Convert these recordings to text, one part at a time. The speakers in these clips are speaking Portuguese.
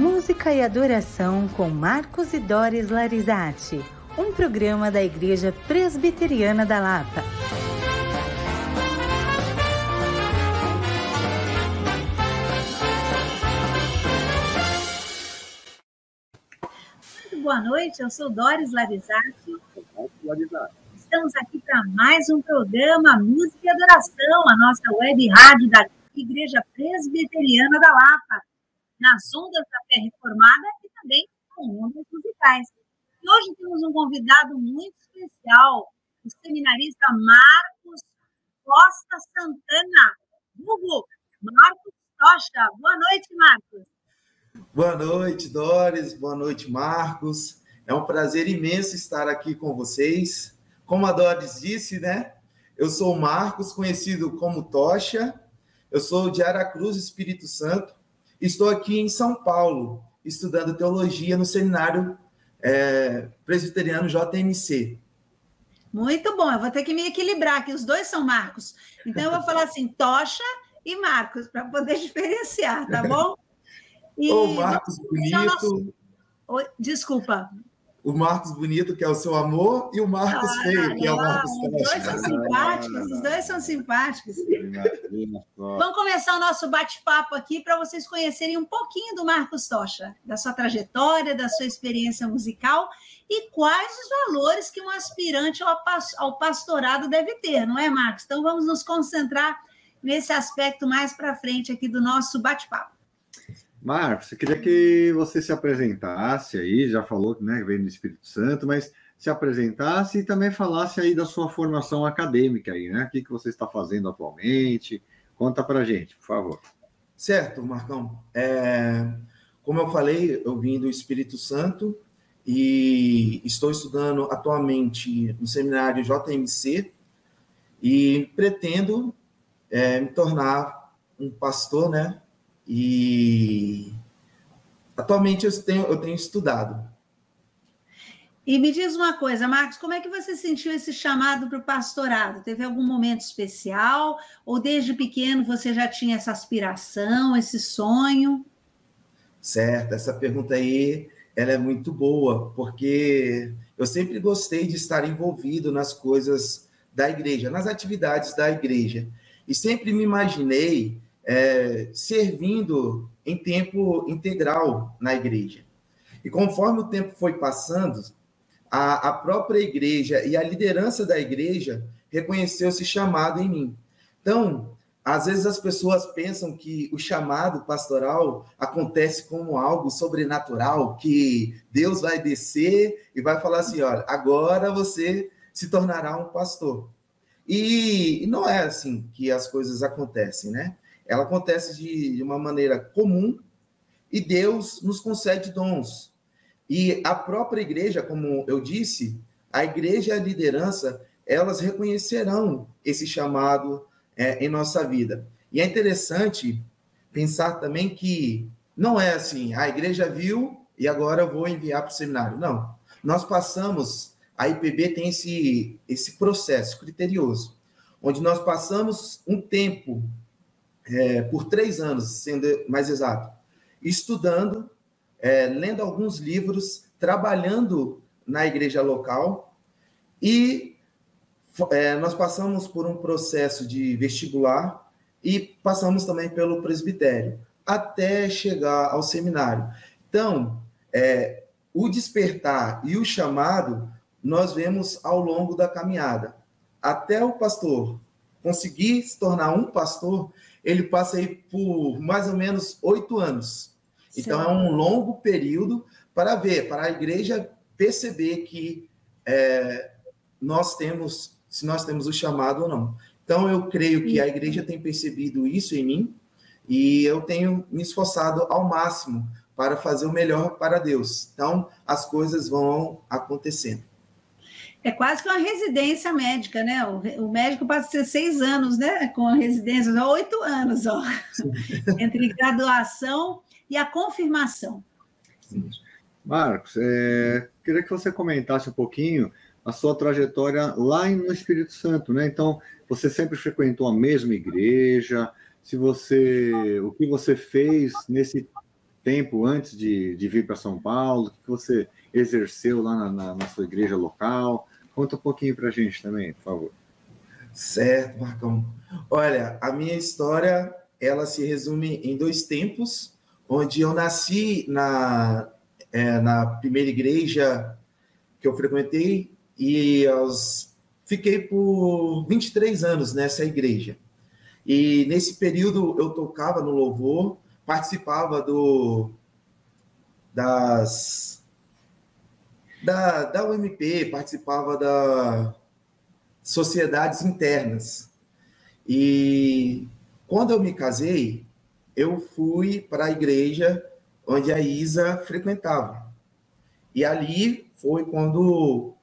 Música e Adoração com Marcos e Doris Larizati, um programa da Igreja Presbiteriana da Lapa. Muito boa noite, eu sou Doris Larizati. Estamos aqui para mais um programa Música e Adoração, a nossa web rádio da Igreja Presbiteriana da Lapa, nas ondas da fé reformada e também com ondas musicais. E hoje temos um convidado muito especial, o seminarista Marcos Costa Santana. Hugo, Marcos Tocha. Boa noite, Marcos. Boa noite, Doris. Boa noite, Marcos. É um prazer imenso estar aqui com vocês. Como a Doris disse, né? Eu sou o Marcos, conhecido como Tocha. Eu sou de Aracruz, Espírito Santo. Estou aqui em São Paulo, estudando teologia no seminário presbiteriano JMC. Muito bom, eu vou ter que me equilibrar, que os dois são Marcos. Então, eu vou falar assim, Tocha e Marcos, para poder diferenciar, tá bom? O Marcos Bonito. Desculpa. O Marcos Bonito, que é o seu amor, e o Marcos Feio, que é o Marcos Tocha. Os dois são simpáticos, os dois são simpáticos. Vamos começar o nosso bate-papo aqui para vocês conhecerem um pouquinho do Marcos Tocha, da sua trajetória, da sua experiência musical e quais os valores que um aspirante ao pastorado deve ter, não é, Marcos? Então, vamos nos concentrar nesse aspecto mais para frente aqui do nosso bate-papo. Marcos, eu queria que você se apresentasse aí, já falou que né, vem do Espírito Santo, mas se apresentasse e também falasse aí da sua formação acadêmica aí, né? O que você está fazendo atualmente? Conta pra gente, por favor. Certo, Marcão. Como eu falei, eu vim do Espírito Santo e estou estudando atualmente no seminário JMC e pretendo me tornar um pastor, né? E atualmente eu tenho estudado. E me diz uma coisa, Marcos, como é que você sentiu esse chamado para o pastorado? Teve algum momento especial? Ou desde pequeno você já tinha essa aspiração, esse sonho? Certo, essa pergunta aí ela é muito boa, porque eu sempre gostei de estar envolvido nas coisas da igreja, nas atividades da igreja. E sempre me imaginei servindo em tempo integral na igreja. E conforme o tempo foi passando, a própria igreja e a liderança da igreja reconheceu esse chamado em mim. Então, às vezes as pessoas pensam que o chamado pastoral acontece como algo sobrenatural, que Deus vai descer e vai falar assim, olha, agora você se tornará um pastor. E não é assim que as coisas acontecem, né? Ela acontece de uma maneira comum e Deus nos concede dons. E a própria igreja, como eu disse, a igreja e a liderança, elas reconhecerão esse chamado em nossa vida. E é interessante pensar também que não é assim, a igreja viu e agora eu vou enviar para o seminário. Não, nós passamos, a IPB tem esse processo criterioso, onde nós passamos um tempo por 3 anos, sendo mais exato, estudando, lendo alguns livros, trabalhando na igreja local e nós passamos por um processo de vestibular e passamos também pelo presbitério, até chegar ao seminário. Então, o despertar e o chamado nós vemos ao longo da caminhada. Até o pastor conseguir se tornar um pastor, ele passa aí por mais ou menos 8 anos. Então, é um longo período para a igreja perceber que se nós temos o chamado ou não. Então, eu creio que a igreja tem percebido isso em mim e eu tenho me esforçado ao máximo para fazer o melhor para Deus. Então, as coisas vão acontecendo. É quase que uma residência médica, né? O médico passa a ser 6 anos, né? Com a residência, 8 anos, ó. Entre graduação e a confirmação. Marcos, queria que você comentasse um pouquinho a sua trajetória lá no Espírito Santo, né? Então, você sempre frequentou a mesma igreja, o que você fez nesse tempo antes de vir para São Paulo? O que você exerceu lá na sua igreja local? Conta um pouquinho para a gente também, por favor. Certo, Marcão. Olha, a minha história, ela se resume em 2 tempos, onde eu nasci na primeira igreja que eu frequentei e fiquei por 23 anos nessa igreja. E nesse período eu tocava no louvor, participava da UMP, participava das sociedades internas. E quando eu me casei, eu fui para a igreja onde a Isa frequentava. E ali foi quando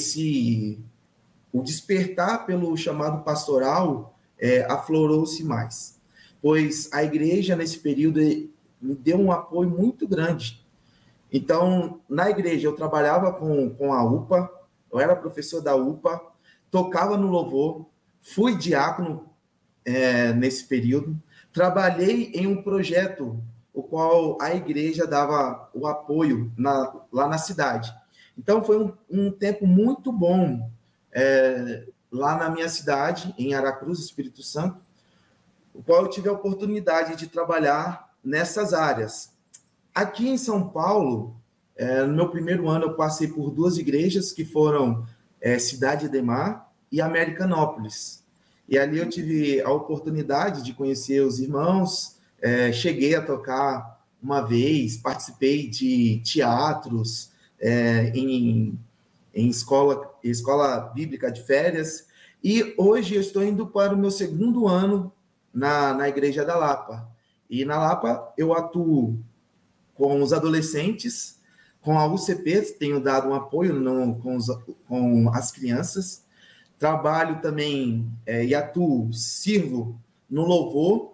o despertar pelo chamado pastoral aflorou-se mais. Pois a igreja, nesse período, me deu um apoio muito grande. Então, na igreja, eu trabalhava com a UPA, eu era professor da UPA, tocava no louvor, fui diácono nesse período, trabalhei em um projeto o qual a igreja dava o apoio lá na cidade. Então, foi um tempo muito bom lá na minha cidade, em Aracruz, Espírito Santo, o qual eu tive a oportunidade de trabalhar nessas áreas. Aqui em São Paulo, no meu primeiro ano, eu passei por 2 igrejas, que foram Cidade Ademar e Americanópolis. E ali eu tive a oportunidade de conhecer os irmãos, cheguei a tocar uma vez, participei de teatros em escola bíblica de férias, e hoje eu estou indo para o meu 2º ano na Igreja da Lapa. E na Lapa eu atuo com os adolescentes, com a UCP, tenho dado um apoio com as crianças, trabalho também e atuo, sirvo no louvor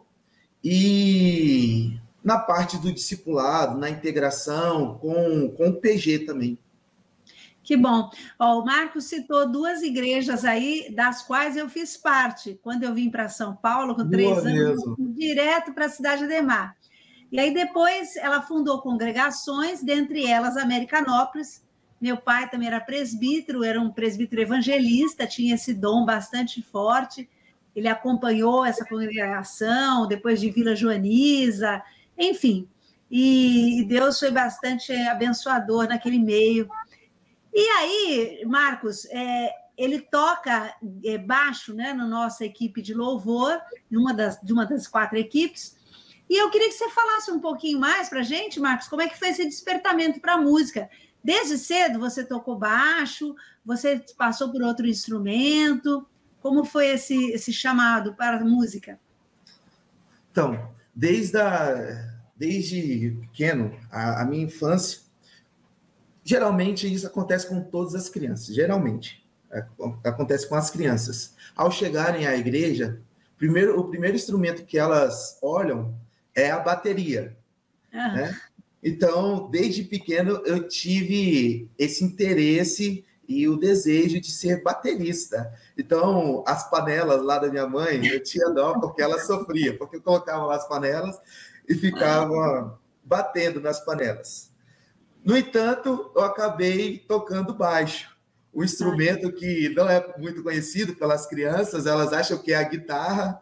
e na parte do discipulado, na integração com o PG também. Que bom. O Marcos citou 2 igrejas aí, das quais eu fiz parte. Quando eu vim para São Paulo, com 3 anos, direto para a Cidade Ademar. E aí depois ela fundou congregações, dentre elas Americanópolis. Meu pai também era presbítero, era um presbítero evangelista, tinha esse dom bastante forte. Ele acompanhou essa congregação, depois de Vila Joaniza, enfim. E Deus foi bastante abençoador naquele meio. E aí, Marcos, ele toca baixo, né, na nossa equipe de louvor, de uma das 4 equipes. E eu queria que você falasse um pouquinho mais para a gente, Marcos, como é que foi esse despertamento para a música? Desde cedo você tocou baixo, você passou por outro instrumento, como foi esse chamado para a música? Então, desde pequeno, a minha infância, geralmente isso acontece com todas as crianças, geralmente acontece com as crianças. Ao chegarem à igreja, o primeiro instrumento que elas olham é a bateria, né? Então, desde pequeno, eu tive esse interesse e o desejo de ser baterista. Então, as panelas lá da minha mãe, eu tinha dó porque ela sofria, porque eu colocava lá as panelas e ficava batendo nas panelas. No entanto, eu acabei tocando baixo, um instrumento que não é muito conhecido pelas crianças, elas acham que é a guitarra,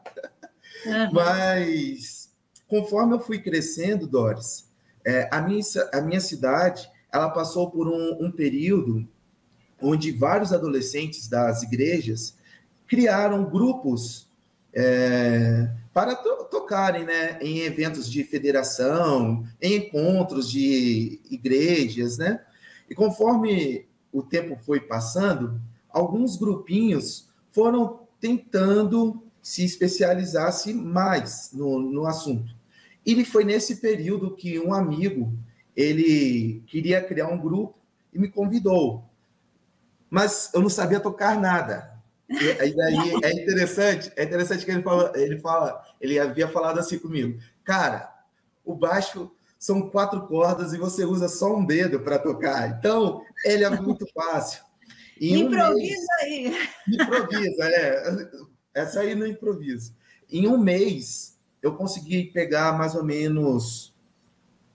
mas conforme eu fui crescendo, Doris, a minha cidade, ela passou por um período onde vários adolescentes das igrejas criaram grupos para tocarem, né, em eventos de federação, em encontros de igrejas, né? E conforme o tempo foi passando, alguns grupinhos foram tentando se especializar-se mais no assunto. E foi nesse período que um amigo, ele queria criar um grupo e me convidou. Mas eu não sabia tocar nada. E daí é interessante que ele havia falado assim comigo: cara, o baixo são 4 cordas e você usa só um dedo para tocar, então ele é muito fácil. Improvisa aí. Improvisa, essa aí no improviso. Em um mês eu consegui pegar mais ou menos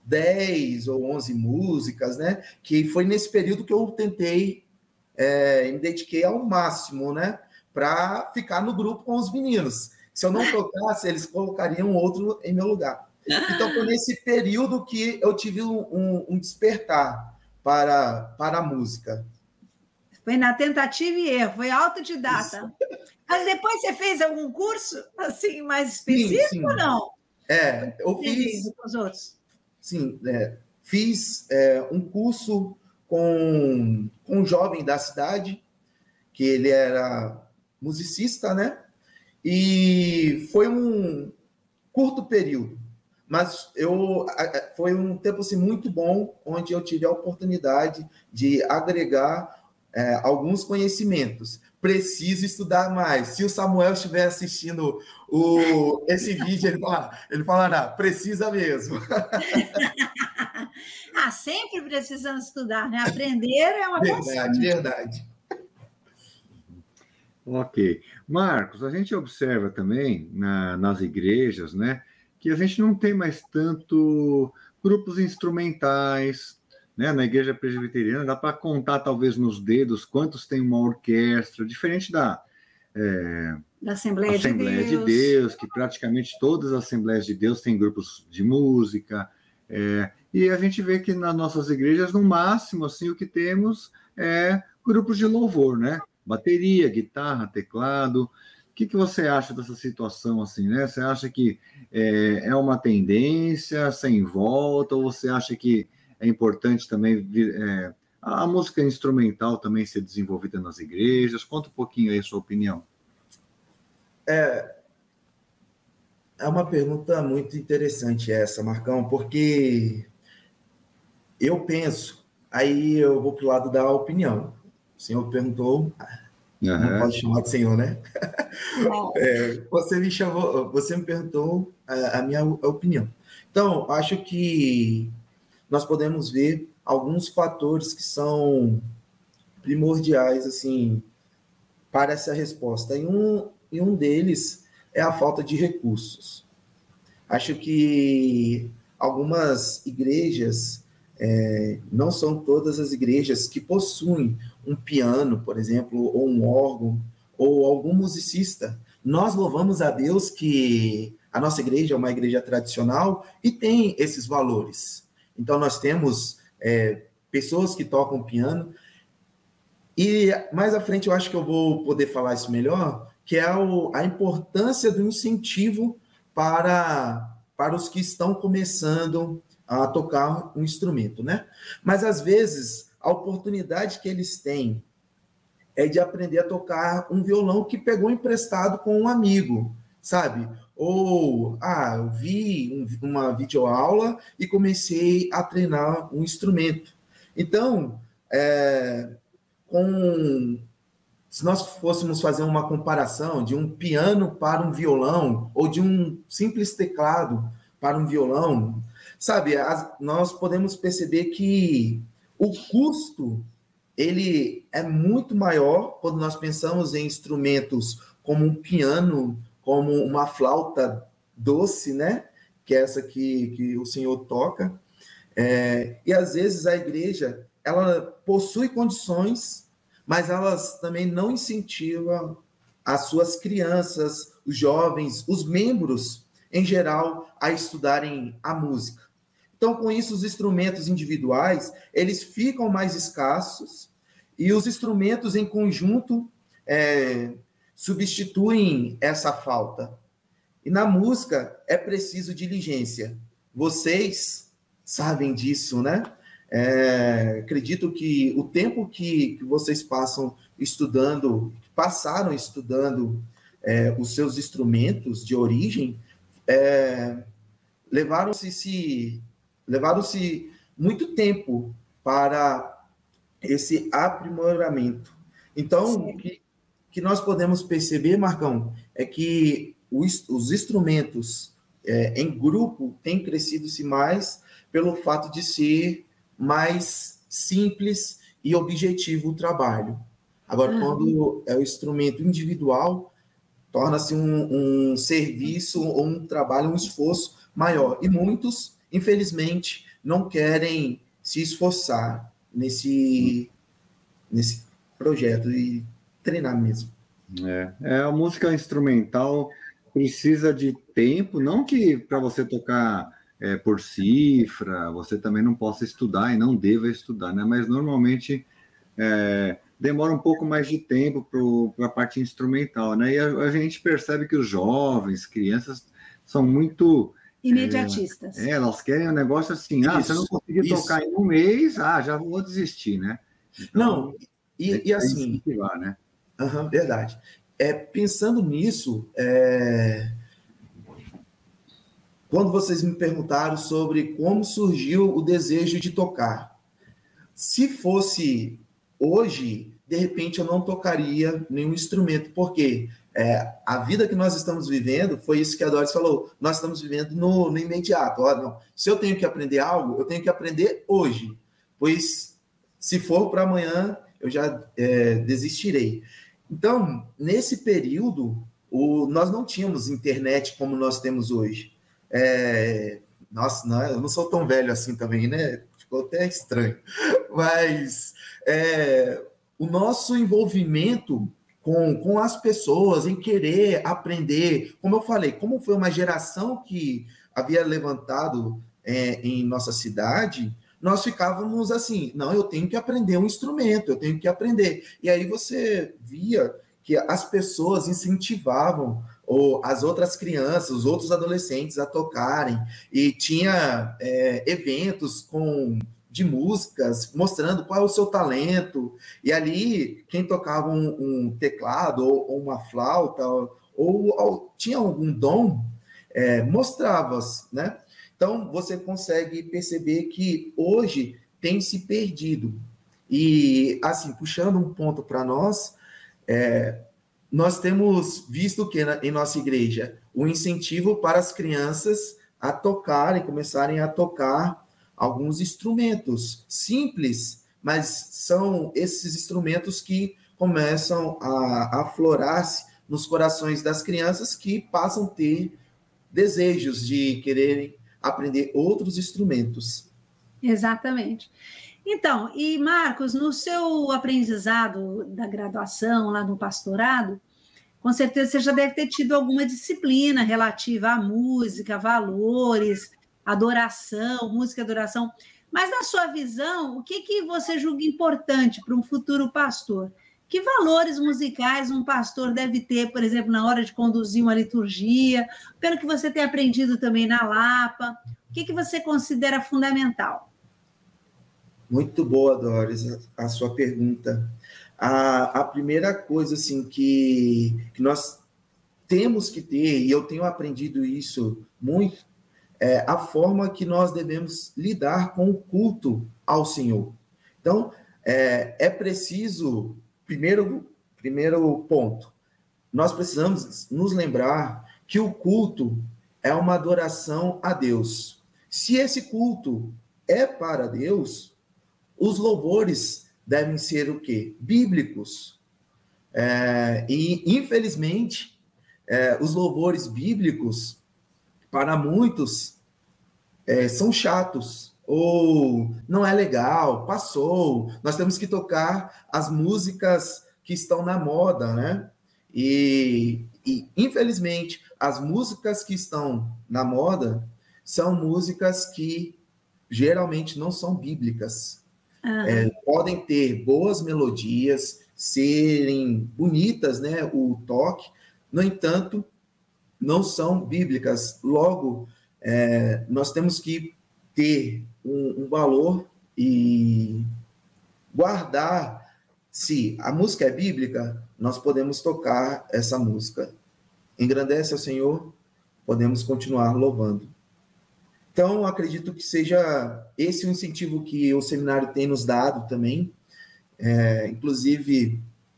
10 ou 11 músicas, né? Que foi nesse período que eu tentei, me dediquei ao máximo, né? Para ficar no grupo com os meninos. Se eu não tocasse, eles colocariam outro em meu lugar. Então, foi nesse período que eu tive um despertar para a música. Foi na tentativa e erro, foi autodidata. Isso. Mas depois você fez algum curso, assim, mais específico ou não? Eu fiz... Com os outros? Sim, fiz um curso com um jovem da cidade, que ele era musicista, né? E foi um curto período, mas foi um tempo assim, muito bom, onde eu tive a oportunidade de agregar alguns conhecimentos. Preciso estudar mais. Se o Samuel estiver assistindo esse vídeo, ele falará, precisa mesmo. Sempre precisamos estudar, né? Aprender é uma constante. Verdade. Ok. Marcos, a gente observa também nas igrejas, né, que a gente não tem mais tanto grupos instrumentais, né? Na igreja presbiteriana dá para contar talvez nos dedos quantos tem uma orquestra, diferente da Assembleia de Deus, que praticamente todas as Assembleias de Deus têm grupos de música, e a gente vê que nas nossas igrejas, no máximo, assim, o que temos é grupos de louvor, né? Bateria, guitarra, teclado. O que você acha dessa situação, assim, né? Você acha que é uma tendência sem volta, ou você acha que é importante também a música instrumental também ser desenvolvida nas igrejas? Conta um pouquinho aí a sua opinião. É uma pergunta muito interessante essa, Marcão, porque eu penso, aí eu vou para o lado da opinião. O senhor perguntou, não pode chamar de senhor, né? Você me perguntou a minha opinião. Então, acho que nós podemos ver alguns fatores que são primordiais, assim, para essa resposta. E um deles é a falta de recursos. Acho que algumas igrejas, não são todas as igrejas que possuem um piano, por exemplo, ou um órgão, ou algum musicista. Nós louvamos a Deus que a nossa igreja é uma igreja tradicional e tem esses valores. Então, nós temos pessoas que tocam piano, e mais à frente eu acho que eu vou poder falar isso melhor, que é a importância do incentivo para os que estão começando a tocar um instrumento, né? Mas, às vezes, a oportunidade que eles têm é de aprender a tocar um violão que pegou emprestado com um amigo, sabe? Ou, eu vi uma videoaula e comecei a treinar um instrumento. Então, se nós fôssemos fazer uma comparação de um piano para um violão, ou de um simples teclado para um violão, sabe, nós podemos perceber que o custo ele é muito maior quando nós pensamos em instrumentos como um piano, como uma flauta doce, né? Que é essa que o senhor toca. E às vezes a igreja ela possui condições, mas elas também não incentivam as suas crianças, os jovens, os membros em geral a estudarem a música. Então, com isso, os instrumentos individuais eles ficam mais escassos e os instrumentos em conjunto substituem essa falta. E na música é preciso diligência. Vocês sabem disso, né? Acredito que o tempo que vocês passaram estudando os seus instrumentos de origem, levaram-se muito tempo para esse aprimoramento. Então, o que nós podemos perceber, Marcão, é que os instrumentos em grupo têm crescido-se mais pelo fato de ser mais simples e objetivo o trabalho. Agora, quando é o instrumento individual, torna-se um serviço, ou um trabalho, um esforço maior. E muitos, infelizmente, não querem se esforçar nesse projeto e treinar mesmo. A música instrumental precisa de tempo, não que para você tocar por cifra, você também não possa estudar e não deva estudar, né? Mas normalmente demora um pouco mais de tempo para a parte instrumental, né? E a gente percebe que os jovens, crianças, são muito imediatistas. Elas querem um negócio assim, se eu não conseguir tocar em um mês, já vou desistir, né? Então, não, e assim... né? Verdade. Pensando nisso, quando vocês me perguntaram sobre como surgiu o desejo de tocar, se fosse hoje, de repente eu não tocaria nenhum instrumento, porque a vida que nós estamos vivendo, foi isso que a Doris falou, nós estamos vivendo no imediato. Não, se eu tenho que aprender algo, eu tenho que aprender hoje, pois se for para amanhã, eu já desistirei. Então, nesse período, nós não tínhamos internet como nós temos hoje. Nossa, eu não sou tão velho assim também, né? Ficou até estranho. Mas o nosso envolvimento com as pessoas, em querer aprender, como eu falei, como foi uma geração que havia levantado em nossa cidade, nós ficávamos assim, não, eu tenho que aprender um instrumento, eu tenho que aprender. E aí você via que as pessoas incentivavam as outras crianças, os outros adolescentes a tocarem, e tinha eventos de músicas, mostrando qual é o seu talento, e ali, quem tocava um teclado, ou uma flauta, ou tinha algum dom, mostrava, né? Então, você consegue perceber que hoje tem se perdido. E, assim, puxando um ponto para nós, nós temos visto que em nossa igreja o incentivo para as crianças a tocarem, começarem a tocar alguns instrumentos simples, mas são esses instrumentos que começam a aflorar-se nos corações das crianças, que passam a ter desejos de quererem aprender outros instrumentos. Exatamente. Então, e Marcos, no seu aprendizado da graduação, lá no pastorado, com certeza você já deve ter tido alguma disciplina relativa à música, valores, adoração, música e adoração. Mas, na sua visão, o que você julga importante para um futuro pastor? Que valores musicais um pastor deve ter, por exemplo, na hora de conduzir uma liturgia, pelo que você tem aprendido também na Lapa? O que você considera fundamental? Muito boa, Doris, a sua pergunta. A primeira coisa assim, que nós temos que ter, e eu tenho aprendido isso muito, é a forma que nós devemos lidar com o culto ao Senhor. Então, é preciso... Primeiro ponto, nós precisamos nos lembrar que o culto é uma adoração a Deus. Se esse culto é para Deus, os louvores devem ser o quê? Bíblicos. E, infelizmente, os louvores bíblicos, para muitos, são chatos, ou não é legal, passou, nós temos que tocar as músicas que estão na moda, né? E infelizmente, as músicas que estão na moda são músicas que geralmente não são bíblicas. Podem ter boas melodias, serem bonitas, né? O toque, no entanto, não são bíblicas. Logo, nós temos que ter um valor e guardar. Se a música é bíblica, nós podemos tocar essa música. Engrandece ao Senhor, podemos continuar louvando. Então, acredito que seja esse o incentivo que o seminário tem nos dado também. Inclusive,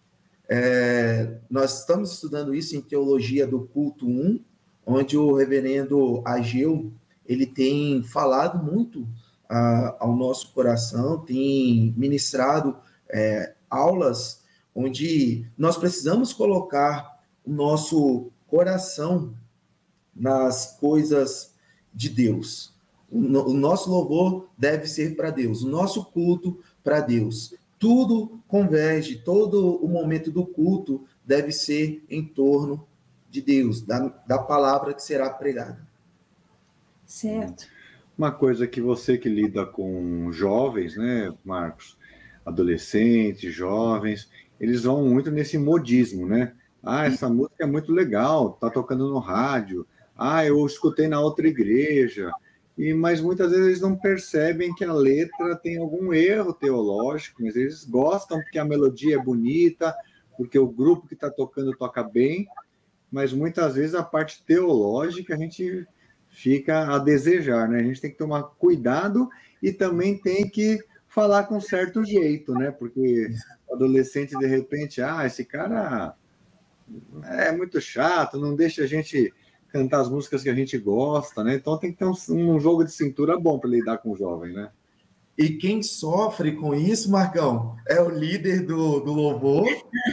nós estamos estudando isso em Teologia do Culto 1, onde o reverendo Ageu, ele tem falado muito ao nosso coração, tem ministrado aulas onde nós precisamos colocar o nosso coração nas coisas de Deus. O nosso louvor deve ser para Deus, o nosso culto para Deus. Tudo converge, todo o momento do culto deve ser em torno de Deus, da palavra que será pregada. Certo. Uma coisa que você que lida com jovens, né, Marcos? Adolescentes, jovens, eles vão muito nesse modismo, né? Ah, essa música é muito legal, tá tocando no rádio. Ah, eu escutei na outra igreja. Mas muitas vezes eles não percebem que a letra tem algum erro teológico, mas eles gostam porque a melodia é bonita, porque o grupo que está tocando toca bem, mas muitas vezes a parte teológica a gente fica a desejar, né? A gente tem que tomar cuidado e também tem que falar com certo jeito, né? Porque o adolescente, de repente, esse cara é muito chato, não deixa a gente cantar as músicas que a gente gosta, né? Então tem que ter um jogo de cintura bom para lidar com o jovem, né? E quem sofre com isso, Marcão, é o líder do louvor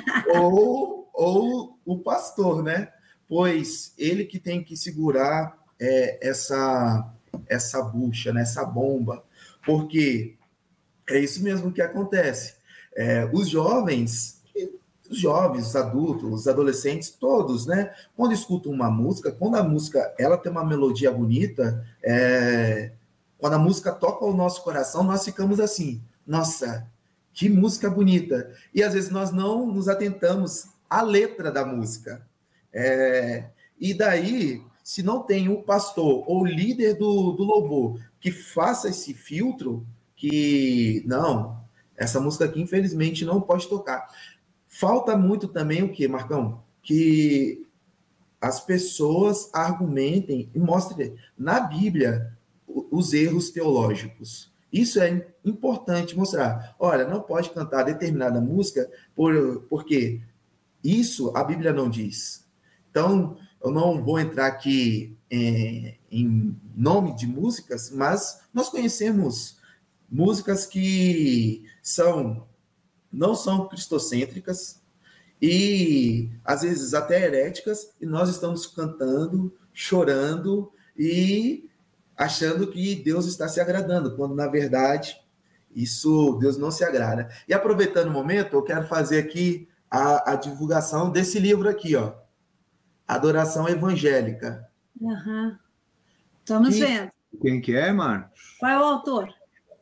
ou o pastor, né? Pois ele que tem que segurar essa bucha, né? Essa bomba, porque é isso mesmo que acontece. Os jovens, os adultos, os adolescentes, todos, né? Quando escutam uma música, quando a música ela tem uma melodia bonita, quando a música toca o nosso coração, nós ficamos assim, nossa, que música bonita. E às vezes nós não nos atentamos à letra da música. E daí, se não tem o pastor ou o líder do louvor que faça esse filtro, que não, essa música aqui infelizmente não pode tocar. Falta muito também o quê, Marcão? Que as pessoas argumentem e mostrem na Bíblia os erros teológicos. Isso é importante mostrar. Olha, não pode cantar determinada música porque isso a Bíblia não diz. Então, eu não vou entrar aqui em nome de músicas, mas nós conhecemos músicas que não são cristocêntricas e, às vezes, até heréticas, e nós estamos cantando, chorando e achando que Deus está se agradando, quando, na verdade, Deus não se agrada. E, aproveitando o momento, eu quero fazer aqui a divulgação desse livro aqui, ó, Adoração Evangélica. Uhum. Estamos vendo. Quem que é, Marcos? Qual é o autor?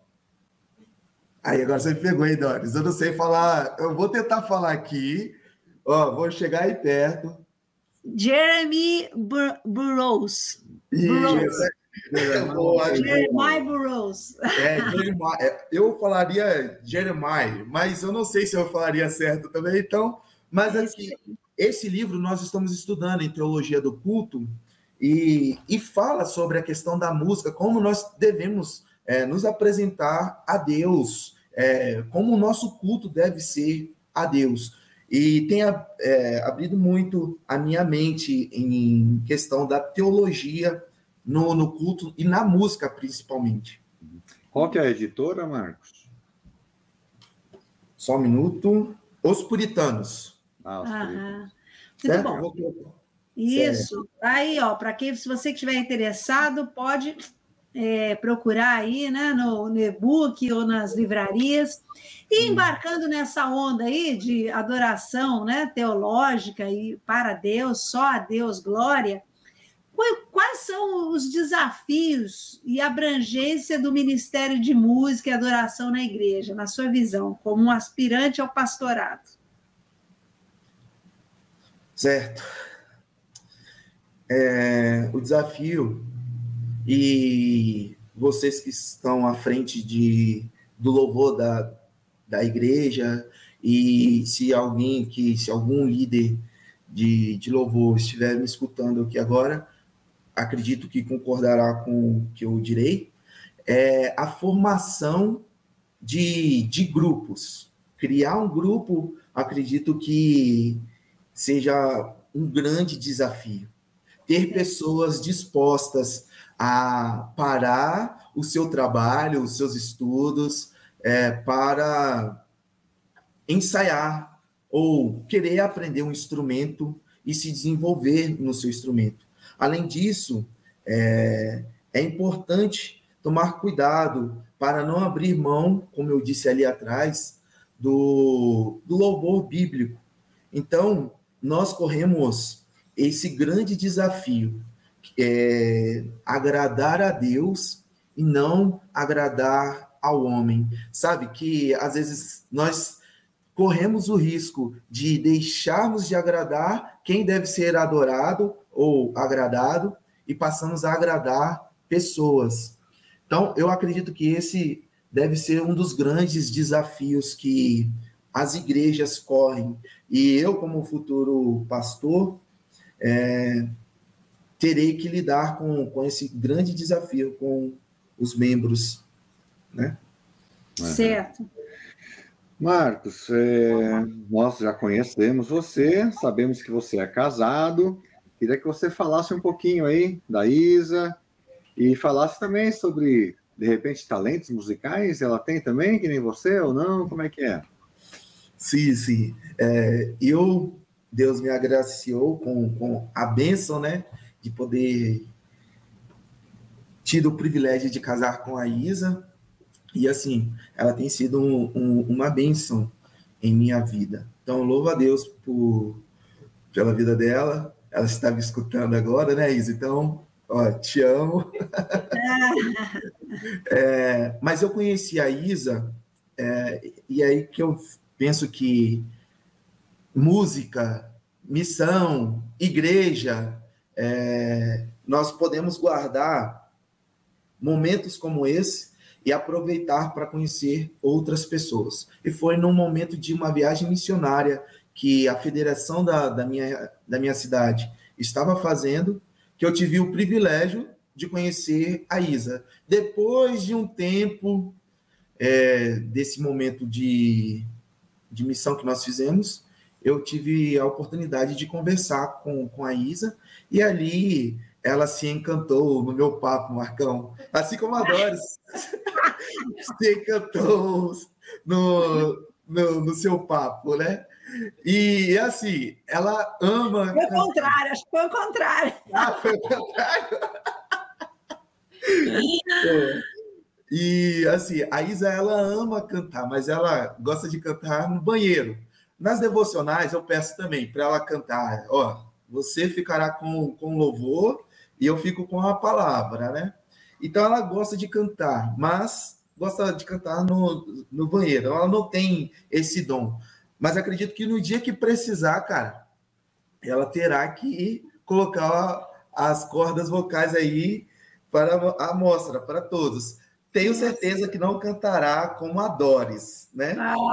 Aí, agora você me pegou, hein, Doris? Eu não sei falar. Eu vou tentar falar aqui. Ó, vou chegar aí perto. Jeremy Burroughs. Jeremiah Burroughs. Eu falaria Jeremiah, mas eu não sei se eu falaria certo também. Então, mas aqui, esse livro nós estamos estudando em Teologia do Culto e fala sobre a questão da música, como nós devemos nos apresentar a Deus, como o nosso culto deve ser a Deus. E tem abrido muito a minha mente em questão da teologia no culto e na música, principalmente. Qual que é a editora, Marcos? Só um minuto. Os Puritanos. Os Puritanos. Certo? Muito bom. Isso. Aí, ó, para quem, se você estiver interessado, pode procurar aí, né, no e-book ou nas livrarias. E embarcando nessa onda aí de adoração, né, teológica e para Deus, só a Deus glória, quais são os desafios e abrangência do Ministério de Música e Adoração na igreja, na sua visão, como um aspirante ao pastorado? Certo. O desafio, e vocês que estão à frente do louvor da igreja, e se algum líder de louvor estiver me escutando aqui agora, acredito que concordará com o que eu direi, a formação de grupos. Criar um grupo, acredito que seja um grande desafio. Ter pessoas dispostas a parar o seu trabalho, os seus estudos, para ensaiar ou querer aprender um instrumento e se desenvolver no seu instrumento. Além disso, é importante tomar cuidado para não abrir mão, como eu disse ali atrás, do louvor bíblico. Então, nós corremos esse grande desafio, agradar a Deus e não agradar ao homem. Sabe que, às vezes, nós corremos o risco de deixarmos de agradar quem deve ser adorado ou agradado e passamos a agradar pessoas. Então, eu acredito que esse deve ser um dos grandes desafios que as igrejas correm. E eu, como futuro pastor, terei que lidar com esse grande desafio com os membros, né? Certo. Marcos, nós já conhecemos você, sabemos que você é casado. Queria que você falasse um pouquinho aí da Isa e falasse também sobre, de repente, talentos musicais. Ela tem também, que nem você, ou não? Como é que é? Sim, sim. Deus me agraciou com a bênção, né, de poder tido o privilégio de casar com a Isa. E, assim, ela tem sido uma bênção em minha vida. Então, louvo a Deus pela vida dela. Ela está me escutando agora, né, Isa? Então, te amo. Mas eu conheci a Isa, e aí que eu penso que música, missão, igreja, nós podemos guardar momentos como esse e aproveitar para conhecer outras pessoas. E foi num momento de uma viagem missionária que a federação da minha cidade estava fazendo, que eu tive o privilégio de conhecer a Isa. Depois de um tempo desse momento de missão que nós fizemos, eu tive a oportunidade de conversar com a Isa, e ali ela se encantou no meu papo, Marcão, assim como a Doris se encantou no seu papo, né? E, assim, ela ama... Foi o contrário, acho que foi o contrário. Foi o contrário? E, assim, a Isa, ela ama cantar, mas ela gosta de cantar no banheiro. Nas devocionais, eu peço também para ela cantar, você ficará com louvor e eu fico com a palavra, né? Então, ela gosta de cantar, mas gosta de cantar no banheiro. Ela não tem esse dom. Mas acredito que no dia que precisar, cara, ela terá que colocar as cordas vocais aí para a mostra, para todos. Tenho certeza que não cantará como a Doris, né?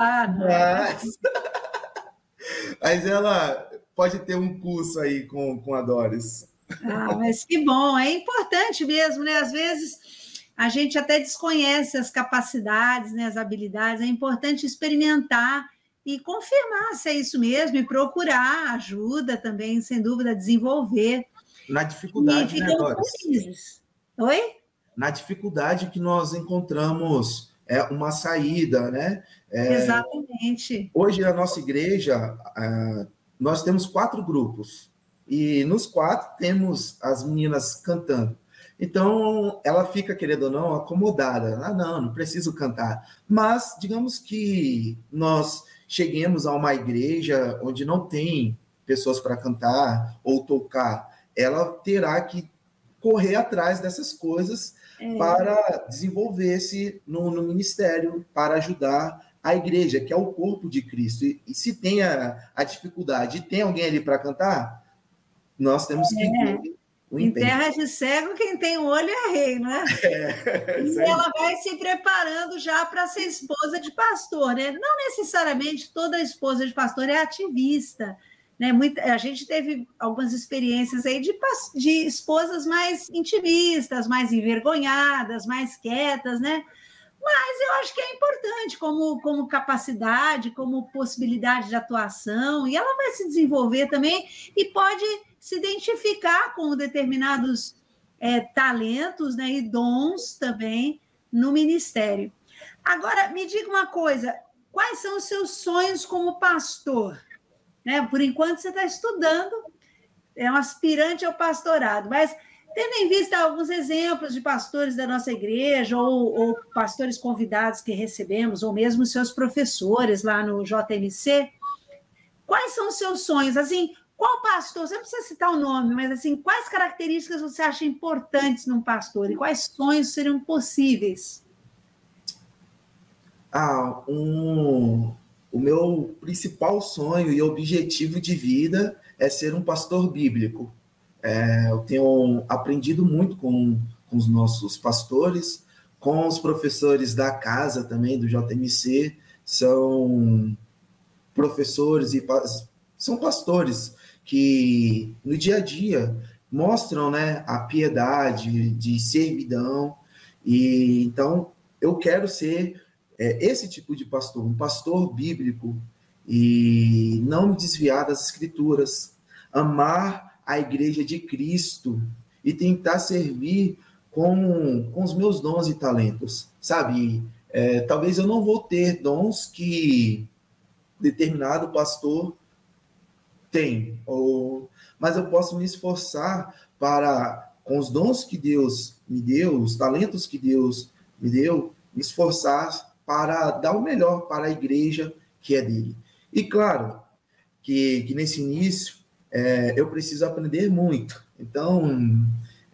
Mas ela pode ter um curso aí com a Doris. Mas que bom, é importante mesmo, né? Às vezes a gente até desconhece as capacidades, né, as habilidades, é importante experimentar e confirmar se é isso mesmo, e procurar ajuda também, sem dúvida, desenvolver. Na dificuldade, né, Doris? Felizes. Oi? Na dificuldade que nós encontramos uma saída, né? Exatamente. Hoje, na nossa igreja, nós temos 4 grupos, e nos 4 temos as meninas cantando. Então, ela fica, querendo ou não, acomodada. Não preciso cantar. Mas, digamos que nós cheguemos a uma igreja onde não tem pessoas para cantar ou tocar, ela terá que correr atrás dessas coisas para desenvolver-se no ministério, para ajudar a igreja, que é o corpo de Cristo. E se tem a dificuldade, tem alguém ali para cantar, nós temos que ver o em empenho. terra de cego, quem tem um olho é rei, não é? E ela vai se preparando já para ser esposa de pastor, né? Não necessariamente toda esposa de pastor é ativista, né? A gente teve algumas experiências aí de esposas mais intimistas, mais envergonhadas, mais quietas, né? Mas eu acho que é importante como capacidade, como possibilidade de atuação, e ela vai se desenvolver também e pode se identificar com determinados talentos, né, e dons também no ministério. Agora, me diga uma coisa, quais são os seus sonhos como pastor? Né? Por enquanto, você está estudando, é um aspirante ao pastorado, mas Tendo em vista alguns exemplos de pastores da nossa igreja, ou pastores convidados que recebemos, ou mesmo seus professores lá no JMC, quais são os seus sonhos? Assim, qual pastor, você não precisa citar o nome, mas assim, quais características você acha importantes num pastor e quais sonhos seriam possíveis? O meu principal sonho e objetivo de vida é ser um pastor bíblico. Eu tenho aprendido muito com os nossos pastores, com os professores da casa também, do JMC, são professores e são pastores que no dia a dia mostram, né, a piedade de servidão, e então eu quero ser esse tipo de pastor, um pastor bíblico, e não me desviar das escrituras, amar a igreja de Cristo e tentar servir com os meus dons e talentos, sabe? Talvez eu não vou ter dons que determinado pastor tem, mas eu posso me esforçar para, com os dons que Deus me deu, os talentos que Deus me deu, me esforçar para dar o melhor para a igreja que é dele. E claro, que nesse início eu preciso aprender muito. Então,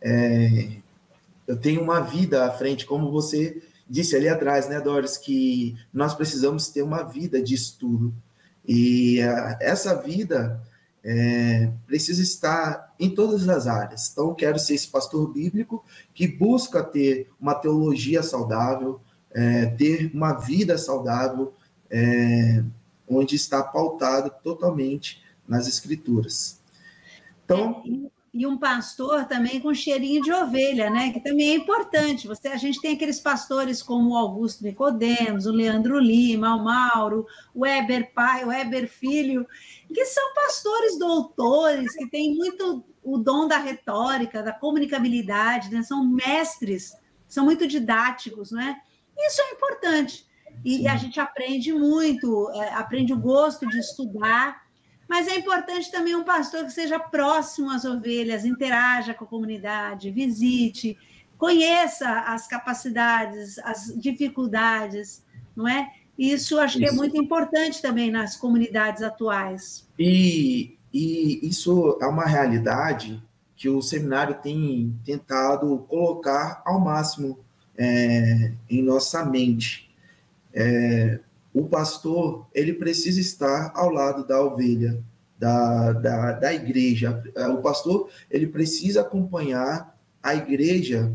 eu tenho uma vida à frente, como você disse ali atrás, né, Doris, que nós precisamos ter uma vida de estudo. E essa vida precisa estar em todas as áreas. Então, eu quero ser esse pastor bíblico que busca ter uma teologia saudável, ter uma vida saudável, onde está pautado totalmente nas Escrituras. Então, e um pastor também com cheirinho de ovelha, né? Que também é importante. A gente tem aqueles pastores como o Augusto Nicodemos, o Leandro Lima, o Mauro, o Weber pai, o Weber filho, que são pastores doutores, que têm muito o dom da retórica, da comunicabilidade, né? São mestres, são muito didáticos, né? Isso é importante. E a gente aprende muito, aprende o gosto de estudar, mas é importante também um pastor que seja próximo às ovelhas, interaja com a comunidade, visite, conheça as capacidades, as dificuldades, não é? Isso acho que é muito importante também nas comunidades atuais. E isso é uma realidade que o seminário tem tentado colocar ao máximo em nossa mente. O pastor, ele precisa estar ao lado da ovelha, da igreja. O pastor, ele precisa acompanhar a igreja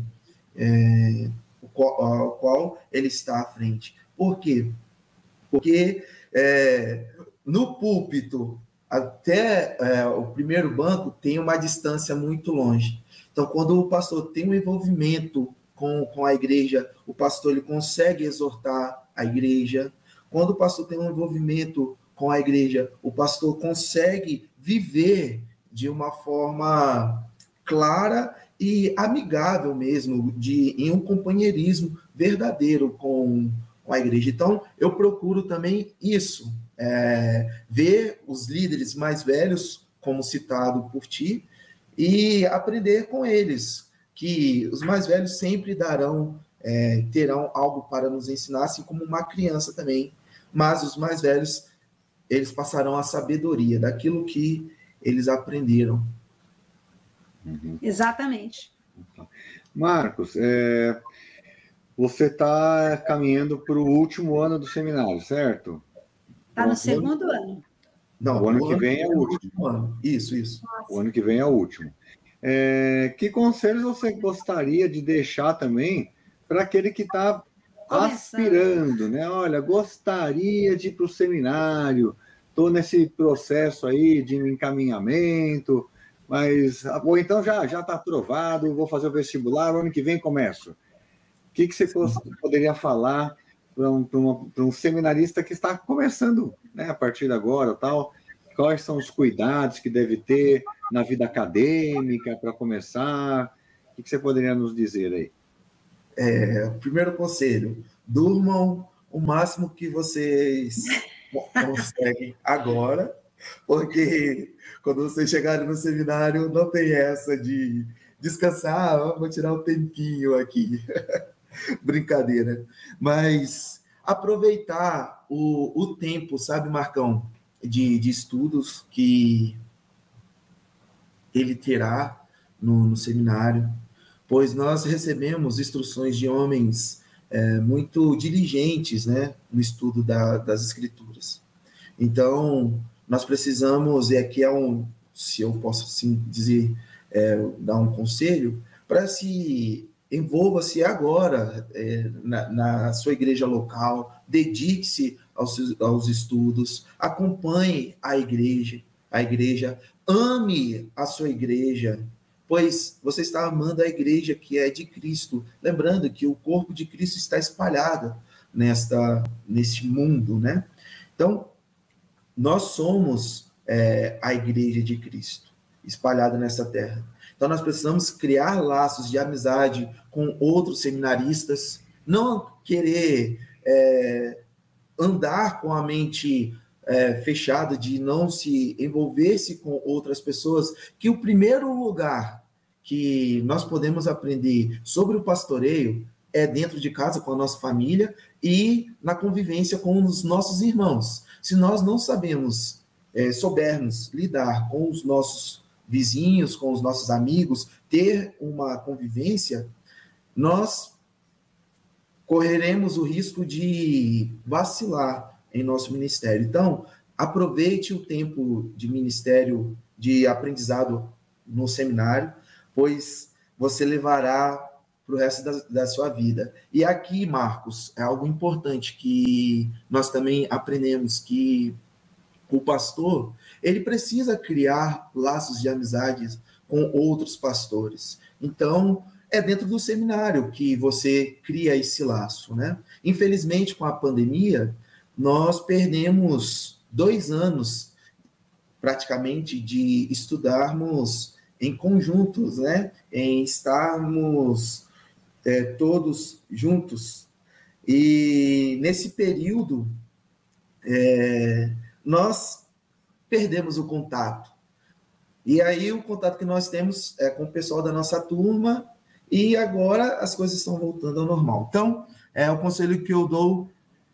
ao qual ele está à frente. Por quê? Porque no púlpito até o primeiro banco tem uma distância muito longe. Então, quando o pastor tem um envolvimento com a igreja, o pastor ele consegue exortar a igreja. Quando o pastor tem um envolvimento com a igreja, o pastor consegue viver de uma forma clara e amigável mesmo, em um companheirismo verdadeiro com a igreja. Então, eu procuro também isso, ver os líderes mais velhos, como citado por ti, e aprender com eles, que os mais velhos sempre terão algo para nos ensinar, assim como uma criança também, mas os mais velhos, eles passarão a sabedoria daquilo que eles aprenderam. Exatamente. Marcos, você está caminhando para o último ano do seminário, certo? Está no segundo ano. Não, o ano que vem é o último. Ano. Isso. Nossa. O ano que vem é o último. Que conselhos você gostaria de deixar também para aquele que está aspirando, né? Olha, gostaria de ir para o seminário, estou nesse processo aí de encaminhamento, mas ou então já está aprovado, vou fazer o vestibular, ano que vem começo. O que você poderia falar para um seminarista que está começando, né, a partir de agora, tal? Quais são os cuidados que deve ter na vida acadêmica para começar? O que você poderia nos dizer aí? Primeiro conselho, durmam o máximo que vocês conseguem agora, porque quando vocês chegarem no seminário, não tem essa de descansar, vou tirar um tempinho aqui. Brincadeira. Mas aproveitar o tempo, sabe, Marcão, de estudos que ele terá no seminário, pois nós recebemos instruções de homens muito diligentes, né, no estudo das Escrituras. Então, nós precisamos, e aqui se eu posso assim dizer, dar um conselho, para envolva-se agora na sua igreja local, dedique-se aos estudos, acompanhe a igreja, ame a sua igreja, pois você está amando a igreja que é de Cristo. Lembrando que o corpo de Cristo está espalhado neste mundo, né? Então, nós somos a igreja de Cristo, espalhada nessa terra. Então, nós precisamos criar laços de amizade com outros seminaristas, não querer andar com a mente fechada, de não se envolver-se com outras pessoas, que o primeiro lugar que nós podemos aprender sobre o pastoreio é dentro de casa, com a nossa família e na convivência com os nossos irmãos. Se nós não soubermos lidar com os nossos vizinhos, com os nossos amigos, ter uma convivência, nós correremos o risco de vacilar em nosso ministério. Então, aproveite o tempo de ministério, de aprendizado no seminário, pois você levará para o resto da sua vida. E aqui, Marcos, é algo importante que nós também aprendemos, que o pastor, ele precisa criar laços de amizades com outros pastores. Então, é dentro do seminário que você cria esse laço, né? Infelizmente, com a pandemia, nós perdemos 2 anos, praticamente, de estudarmos em conjuntos, né? Em estarmos todos juntos. E nesse período, nós perdemos o contato. E aí o contato que nós temos é com o pessoal da nossa turma, e agora as coisas estão voltando ao normal. Então, o conselho que eu dou: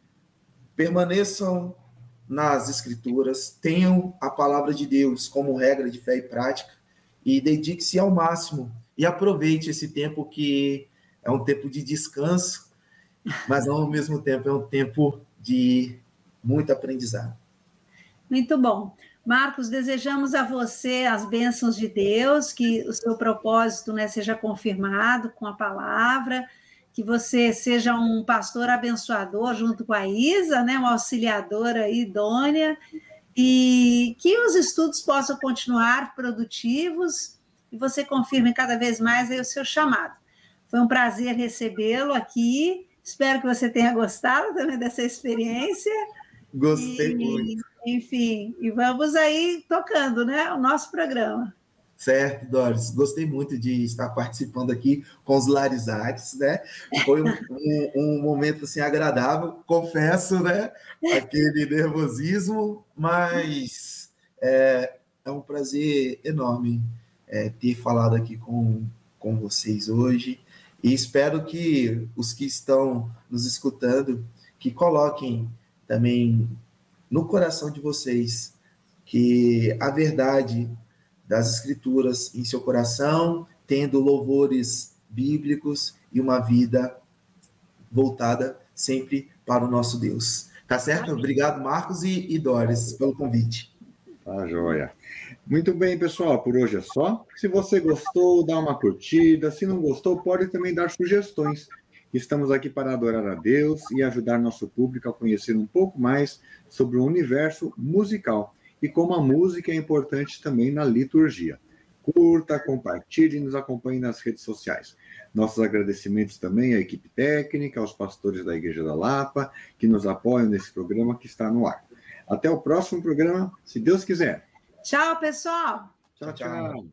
permaneçam nas Escrituras, tenham a palavra de Deus como regra de fé e prática, e dedique-se ao máximo, e aproveite esse tempo, que é um tempo de descanso, mas ao mesmo tempo é um tempo de muito aprendizado. Muito bom. Marcos, desejamos a você as bênçãos de Deus, que o seu propósito, né, seja confirmado com a palavra, que você seja um pastor abençoador junto com a Isa, né, uma auxiliadora idônea, e que os estudos possam continuar produtivos e você confirme cada vez mais aí o seu chamado. Foi um prazer recebê-lo aqui, espero que você tenha gostado também dessa experiência. Gostei muito. Enfim, e vamos aí tocando, né, o nosso programa. Certo, Doris. Gostei muito de estar participando aqui com os Larizates, né? Foi um momento assim agradável, confesso, né? Aquele nervosismo, mas é um prazer enorme ter falado aqui com vocês hoje, e espero que os que estão nos escutando, que coloquem também no coração de vocês que a verdade das Escrituras em seu coração, tendo louvores bíblicos e uma vida voltada sempre para o nosso Deus. Tá certo? Obrigado, Marcos e Doris, pelo convite. Tá joia. Muito bem, pessoal, por hoje é só. Se você gostou, dá uma curtida. Se não gostou, pode também dar sugestões. Estamos aqui para adorar a Deus e ajudar nosso público a conhecer um pouco mais sobre o universo musical e como a música é importante também na liturgia. Curta, compartilhe e nos acompanhe nas redes sociais. Nossos agradecimentos também à equipe técnica, aos pastores da Igreja da Lapa, que nos apoiam nesse programa que está no ar. Até o próximo programa, se Deus quiser. Tchau, pessoal. Tchau, tchau.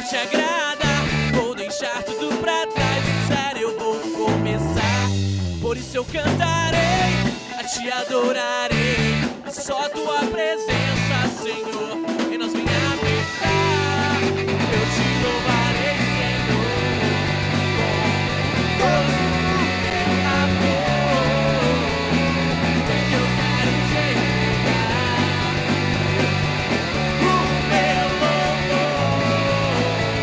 te agrada. Vou deixar tudo pra trás, sério, eu vou começar. Por isso eu cantarei, te adorarei. Só tua presença, Senhor, e nós venha habitar. Eu te louvarei, Senhor, com todo o meu amor. Vem que eu quero te entregar o meu louvor.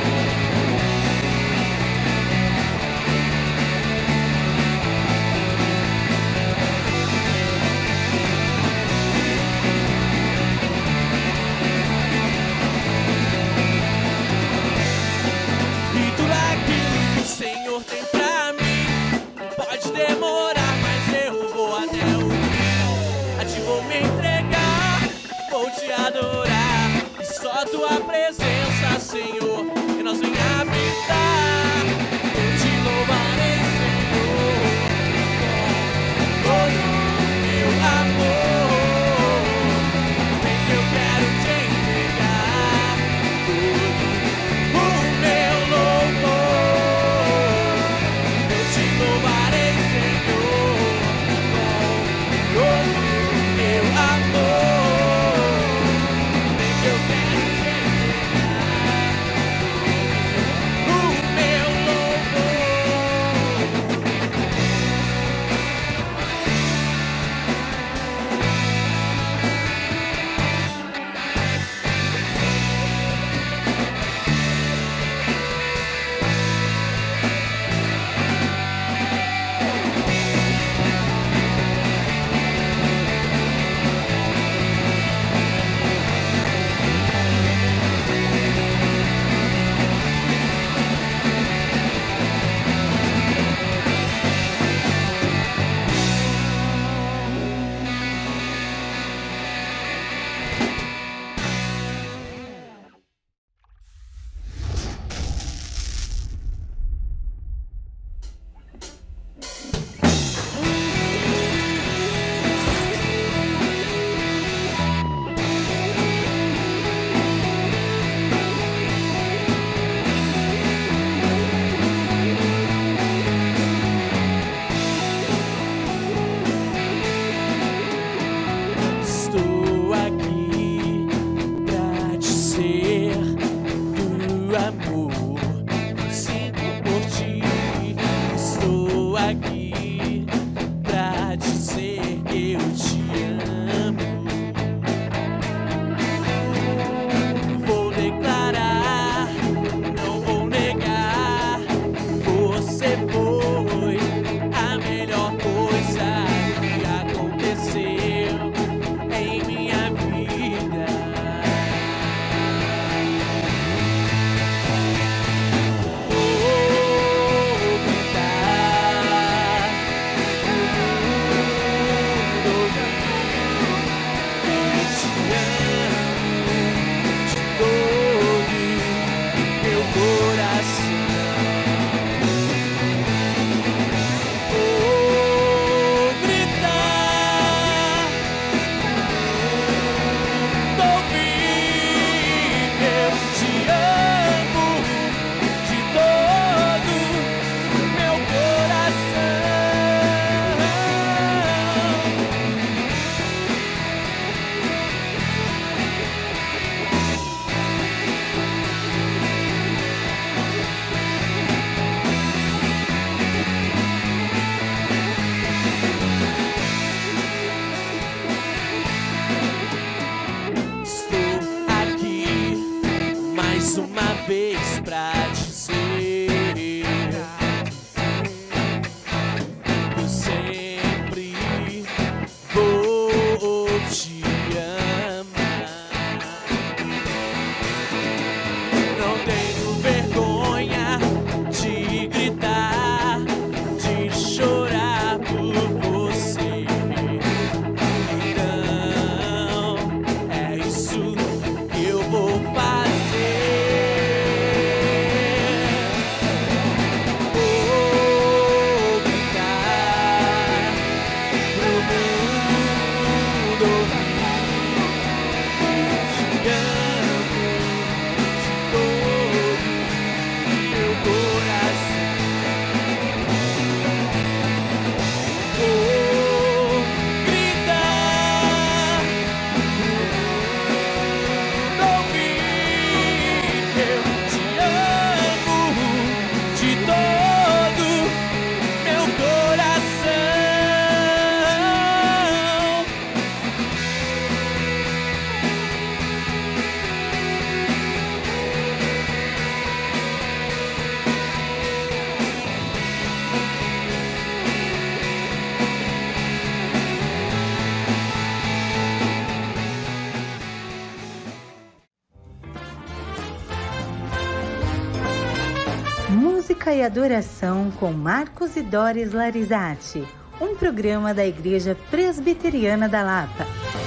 E tudo aquilo que o Senhor tem pra mim pode demorar, mas eu vou até o fim. A ti vou me entregar, vou te adorar. E só tua presença, Senhor, e nós vem habitar. Eu te louvarei, Senhor, com todo o meu amor. Vem que eu quero te entregar o meu louvor. Eu te louvarei, Senhor, com todo o meu amor. Vem que eu quero te entregar o meu Música e adoração com Marcos e Doris Larizati, um programa da Igreja Presbiteriana da Lapa.